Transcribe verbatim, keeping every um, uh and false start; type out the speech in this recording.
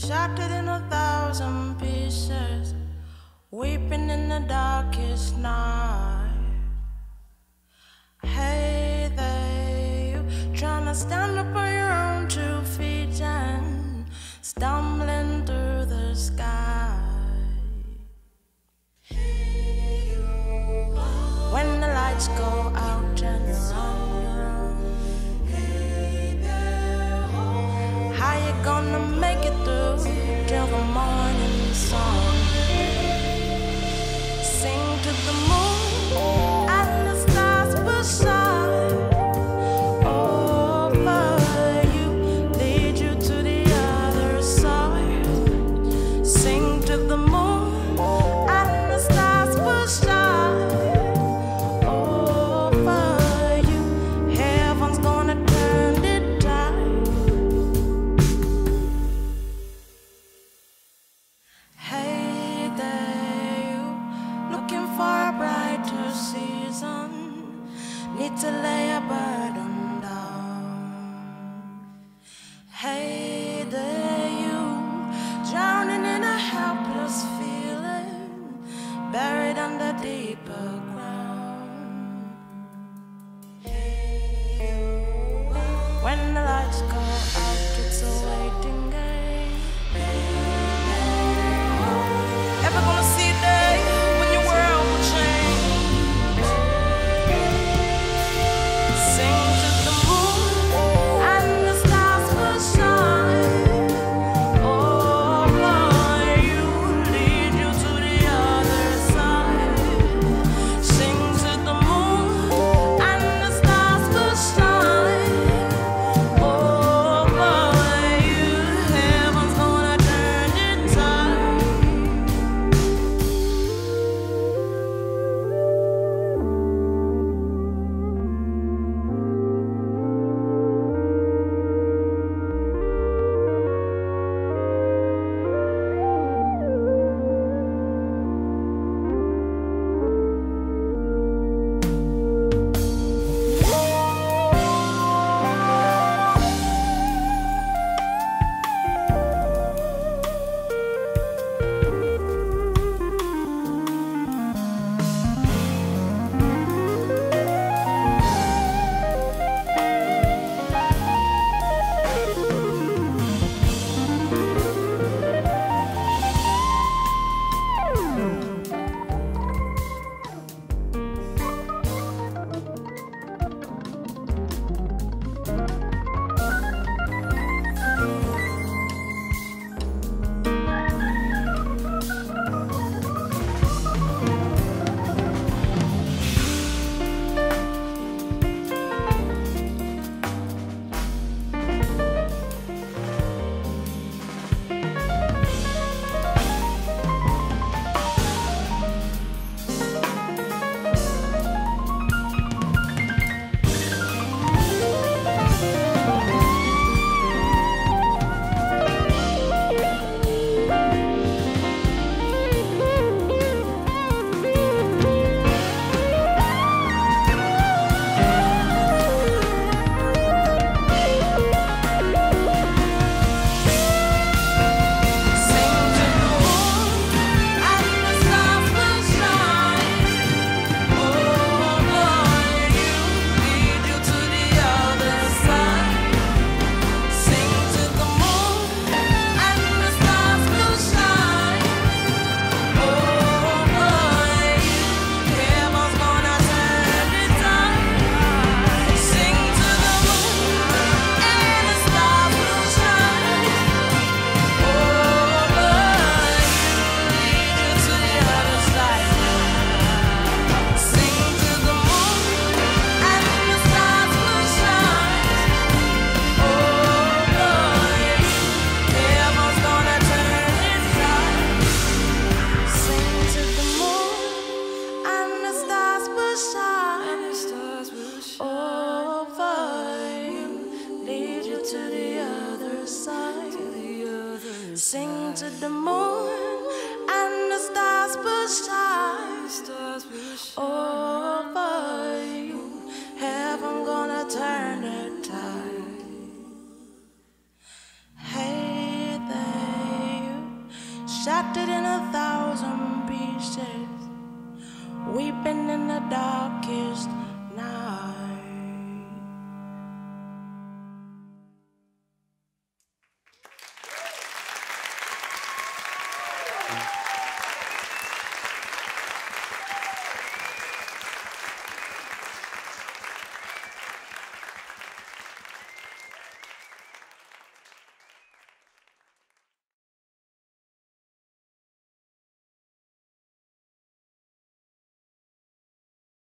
shattered in a thousand pieces, weeping in the darkest night. Hey there, you trying to stand up on your own two feet and stumbling through the sky. When the lights go out and you're on your own, how you gonna make it through till the morning sun? Sing to the moon and the stars will shine over you, lead you to the other side. Sing to the moon and the stars will shine over you. Heaven's gonna turn it tide. Hey there, you looking for a brighter season, need to lay a burden down. Hey there, you drowning in a helpless feeling, buried under deeper ground. When the lights go out, it's a waiting game. Ever gonna see a day when your world will change? Sing to the moon and the stars will shine over you, lead you to the other side. Sing to the moon and the stars will shine over you. Heaven's gonna turn it tide. Sing to the moon